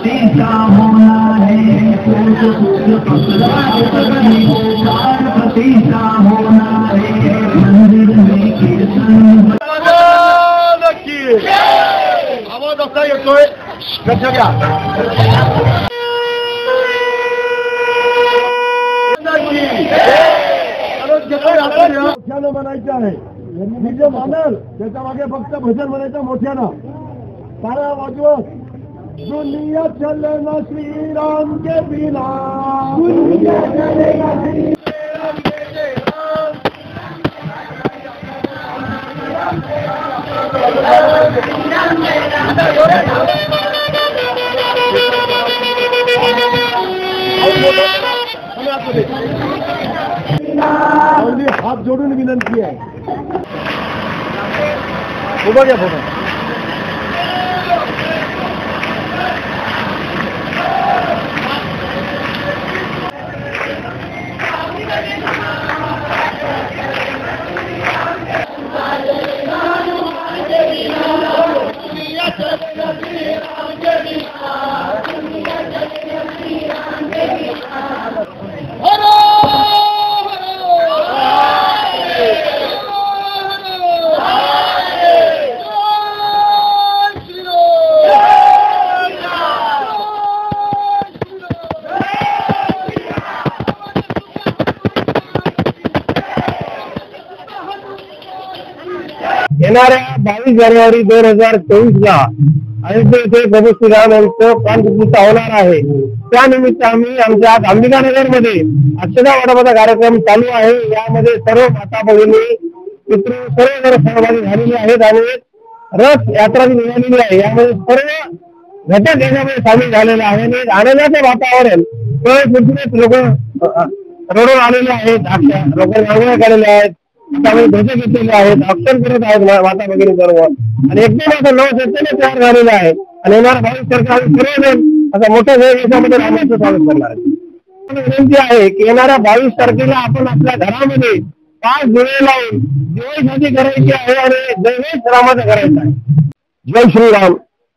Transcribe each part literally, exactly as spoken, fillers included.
का होना है, पति का होना है, मंदिर में कीर्तन। आवाज असा येतोय लक्ष घ्या. मोठ्यानं म्हणायचं आहे. मी जे मानल त्याच्या मागे फक्त भजन म्हणायचं मोठ्यानं. टाळ्या वाजवत दुनिया चलना श्रीराम के बिना, दुनिया चलेगा श्रीराम के बिना. हात जोडून विनंती आहे. उभा घ्या फोटो. येणाऱ्या बावीस जानेवारी दोन हजार चोवीस ला अयोध्या येथे प्रभू श्रीराम यांचं प्राणप्रतिष्ठा होणार आहे. त्यानिमित्त आम्ही आमच्या अंबिकानगर मध्ये अक्षदा वाटपाचा कार्यक्रम चालू आहे. यामध्ये सर्व माता भगिनी पितृ सर्व जण सहभागी झालेले आहेत आणि रथ यात्रा निघालेली आहे. यामध्ये सर्व घटक याच्यामध्ये सामील झालेले आहे आणि आनंदाचे वातावरण लोक रडून आलेले आहेत. लोक रांगोळ्या काढलेल्या आहेत, ध्वज घेतलेले आहेत, अक्षर करत आहेत माता भगिनी सर्व आणि एकदम असं नवचैतन्य तयार झालेलं आहे. आणि येणारा बावीस तारखेला सर्वजण असा मोठ्या याच्यामध्ये रामाचं स्वागत करणार आहे. विनंती आहे की येणाऱ्या बावीस तारखेला आपण आपल्या घरामध्ये पाच दिवे लावून दिवाळी करायची आहे आणि दैवेश रामाचं करायचं आहे. जय श्रीराम.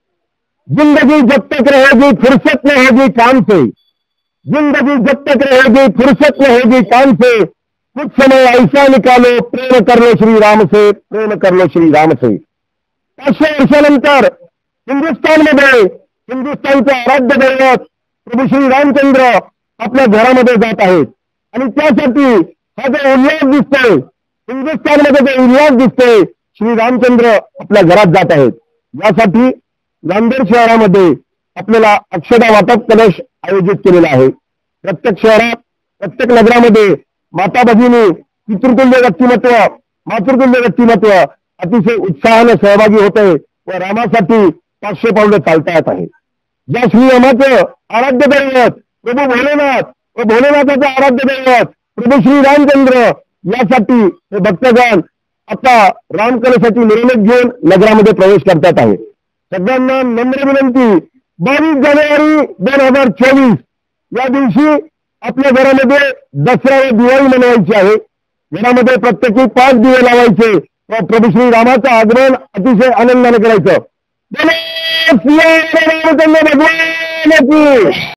जिंदगी जब तक रहेगी फुर्सत में होगी काम से, जिंदगी जब तक रहेगी फुर्सत में होगी काम से, कुछ समय ऐसा निकालो प्रेम कर लो श्री राम से, प्रेम कर लो श्री राम से. पाचशे वर्षानंतर हिंदुस्थानमध्ये हिंदुस्थानचे आराध्य दैवत प्रभू श्री रामचंद्र आपल्या घरामध्ये जात आहेत आणि त्यासाठी हा जो उल्हास दिसतोय हिंदुस्थानमध्ये जो उल्हास दिसतोय श्री रामचंद्र आपल्या घरात जात आहेत. यासाठी नांदेड शहरामध्ये आपल्याला अक्षदा वाटप कलश आयोजित केलेला आहे. प्रत्येक शहरात प्रत्येक नगरामध्ये माता भगिनी पितृतुल्य व्यक्तिमत्व मातृतुल्य व्यक्तिमत्व अतिशय उत्साहाने सहभागी होत आहे व रामासाठी पाचशे पावलं चालता येत आहे. ज्या श्रीरामाचं आराध्य दैवत प्रभू भोलेनाथ व भोलेनाथाचं आराध्य दैवत प्रभू श्री रामचंद्र यासाठी हे भक्तगण आता रामकलेसाठी मिरवणूक घेऊन नगरामध्ये प्रवेश करतात आहे. सगळ्यांना नम्र विनंती, बावीस जानेवारी दोन हजार चोवीस या दिवशी आपल्या घरामध्ये दसरा व दिवाळी मनवायची आहे. घरामध्ये प्रत्येकी पाच दिवे लावायचे व प्रभू श्री रामाचं आगमन अतिशय आनंदाने करायचं. भगवान